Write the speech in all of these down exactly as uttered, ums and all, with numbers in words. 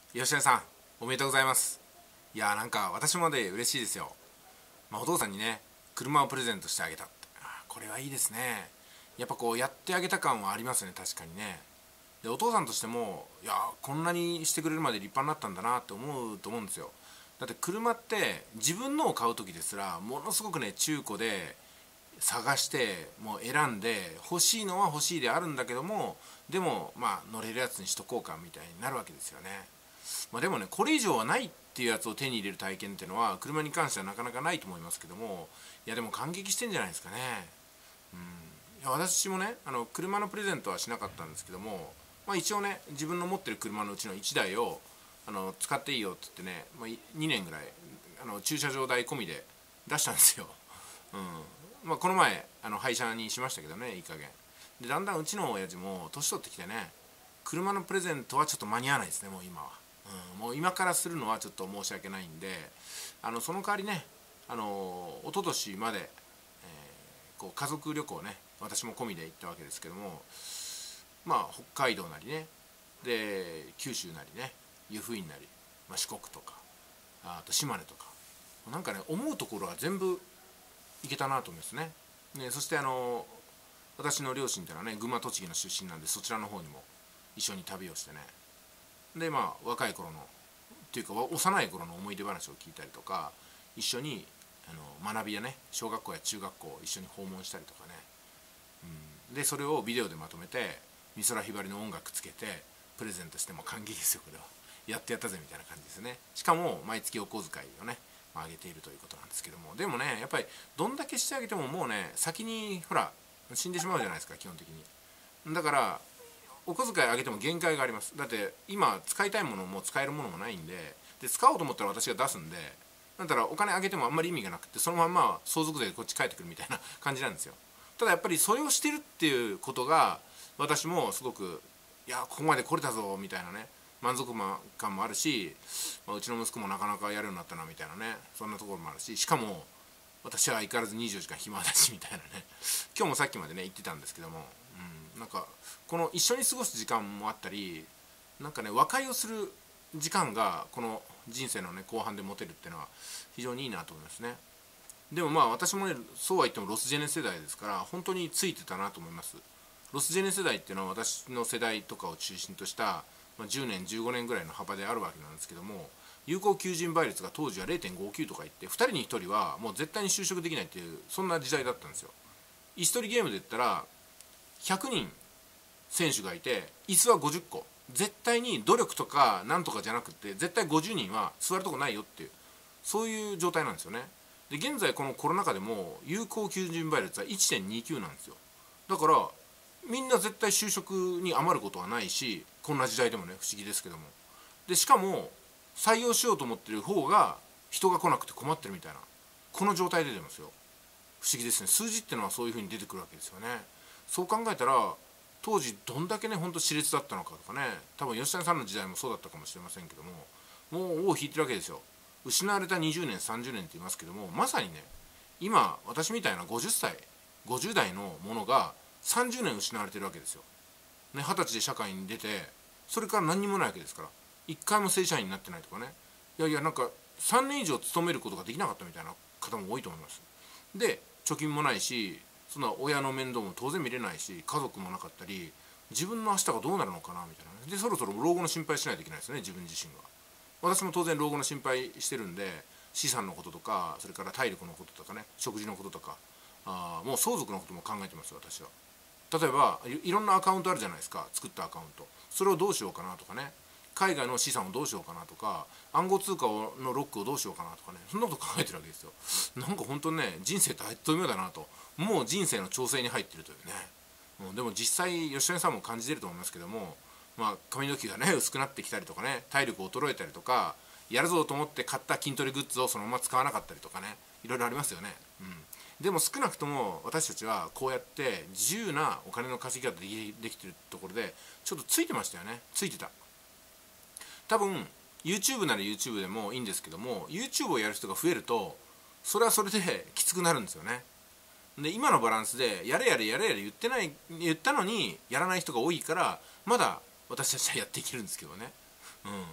吉田さん、おめでとうございます。いやー、なんか私もね嬉しいですよ。まあ、お父さんにね車をプレゼントしてあげたって、あーこれはいいですね。やっぱこうやってあげた感はありますね、確かにね。でお父さんとしても、いやーこんなにしてくれるまで立派になったんだなって思うと思うんですよ。だって車って自分のを買う時ですらものすごくね中古で探してもう選んで、欲しいのは欲しいであるんだけども、でもまあ乗れるやつにしとこうかみたいになるわけですよね。まあ、でもね、これ以上はないっていうやつを手に入れる体験っていうのは車に関してはなかなかないと思いますけども、いやでも感激してんじゃないですかね。うん、いや私もねあの車のプレゼントはしなかったんですけども、まあ、一応ね自分の持ってる車のうちのいちだいをあの使っていいよって言ってね、まあ、にねんぐらいあの駐車場代込みで出したんですよ。うんまあ、この前あの廃車にしましたけどね、いい加減で。だんだんうちの親父も年取ってきてね、車のプレゼントはちょっと間に合わないですね、もう今は。うん、もう今からするのはちょっと申し訳ないんで、あのその代わりね、あの一昨年まで、えーこう家族旅行ね、私も込みで行ったわけですけども、まあ北海道なりね、で九州なりね、湯布院なり、まあ、四国とか、あと島根とか、なんかね思うところは全部行けたなと思いますね。でそしてあの私の両親っていうのはね群馬栃木の出身なんで、そちらの方にも一緒に旅をしてね、でまあ若い頃のっていうか幼い頃の思い出話を聞いたりとか、一緒にあの学びやね小学校や中学校を一緒に訪問したりとかね、うん、でそれをビデオでまとめて美空ひばりの音楽つけてプレゼントしても感激ですよ、これは。やってやったぜみたいな感じですね。しかも毎月お小遣いをね上げているということなんですけども、でもねやっぱりどんだけしてあげてももうね先にほら死んでしまうじゃないですか、基本的に。だからお小遣い上げても限界があります。だって今使いたいものも使えるものもないんで、で使おうと思ったら私が出すんで、だからお金上げてもあんまり意味がなくて、そのまんま相続税でこっち帰ってくるみたいな感じなんですよ。ただやっぱりそれをしてるっていうことが私もすごく、いやここまで来れたぞみたいなね満足感もあるし、まあ、うちの息子もなかなかやるようになったなみたいなね、そんなところもあるし、しかも私は相変わらずにじゅうよじかん暇だしみたいなね、今日もさっきまでね言ってたんですけども、うん、なんかこの一緒に過ごす時間もあったり、なんかね和解をする時間がこの人生のね後半で持てるっていうのは非常にいいなと思いますね。でもまあ私もねそうは言ってもロスジェネ世代ですから本当についてたなと思います。ロスジェネ世代っていうのは私の世代とかを中心とした、まあ、じゅうねんじゅうごねんぐらいの幅であるわけなんですけども、有効求人倍率が当時は れいてんごきゅう とか言って、ふたりにひとりはもう絶対に就職できないっていう、そんな時代だったんですよ。椅子取りゲームで言ったらひゃくにん選手がいて椅子はごじゅっこ、絶対に努力とかなんとかじゃなくて絶対ごじゅうにんは座るとこないよっていう、そういう状態なんですよね。で現在このコロナ禍でも有効求人倍率は いってんにきゅう なんですよ。だからみんな絶対就職に余ることはないし、こんな時代でもね不思議ですけども、でしかも採用しようと思ってる方が人が来なくて困ってるみたいな、この状態で出ますよ。不思議ですね。数字ってのはそういう風に出てくるわけですよね。そう考えたら当時どんだけねほんと熾烈だったのかとかね、多分吉谷さんの時代もそうだったかもしれませんけども、もう尾を引いてるわけですよ。失われたにじゅうねんさんじゅうねんって言いますけども、まさにね今私みたいなごじゅっさいごじゅう代のものがさんじゅうねん失われてるわけですよ。ね、はたちで社会に出てそれから何にもないわけですから、いっかいも正社員になってないとかね、いやいやなんかさんねん以上勤めることができなかったみたいな方も多いと思います。で貯金もないし、そんな親の面倒も当然見れないし、家族もなかったり、自分の明日がどうなるのかなみたいなね。でそろそろ老後の心配しないといけないですね、自分自身が。私も当然老後の心配してるんで、資産のこととか、それから体力のこととかね、食事のこととか、あもう相続のことも考えてます私は。例えば い, いろんなアカウントあるじゃないですか、作ったアカウント、それをどうしようかなとかね、海外の資産をどうしようかなとか、暗号通貨のロックをどうしようかなとかね、そんなこと考えてるわけですよ。なんか本当にね人生ってあっという間だなと、もう人生の調整に入ってるというね。うん、でも実際吉谷さんも感じてると思いますけども、まあ、髪の毛がね薄くなってきたりとかね、体力衰えたりとか、やるぞと思って買った筋トレグッズをそのまま使わなかったりとかね、いろいろありますよね。うん、でも少なくとも私たちはこうやって自由なお金の稼ぎ方でできてるところでちょっとついてましたよね。ついてた。多分 YouTube なら YouTube でもいいんですけども、 YouTube をやる人が増えるとそれはそれできつくなるんですよね。で今のバランスでやれやれやれやれ言ってない言ったのにやらない人が多いから、まだ私たちはやっていけるんですけどね。うん、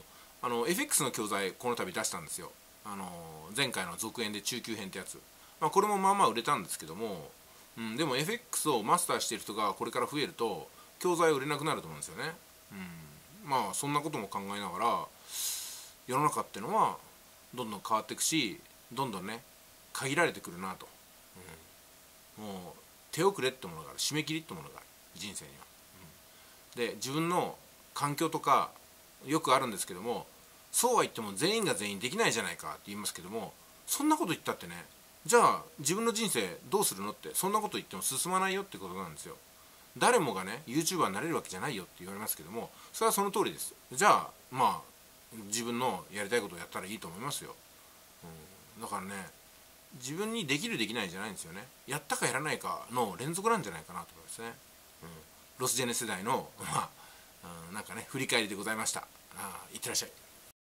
あの エフエックス の教材この度出したんですよ。あの前回の続編で中級編ってやつ、まあ、これもまあまあ売れたんですけども、うん、でも エフエックス をマスターしている人がこれから増えると教材売れなくなると思うんですよね。うん、まあそんなことも考えながら世の中ってのはどんどん変わっていくし、どんどんね限られてくるなと、うん、もう手遅れってものがある、締め切りってものがある人生には、うん、で自分の環境とかよくあるんですけども、そうは言っても全員が全員できないじゃないかって言いますけども、そんなこと言ったってね、じゃあ自分の人生どうするのって、そんなこと言っても進まないよってことなんですよ。誰もがね YouTuber になれるわけじゃないよって言われますけども、それはその通りです。じゃあまあ自分のやりたいことをやったらいいと思いますよ、うん、だからね、自分にできるできないじゃないんですよね。やったかやらないかの連続なんじゃないかなと思いますね、うん、ロスジェネ世代のまあ、うん、なんかね振り返りでございました。あ、いってらっしゃい。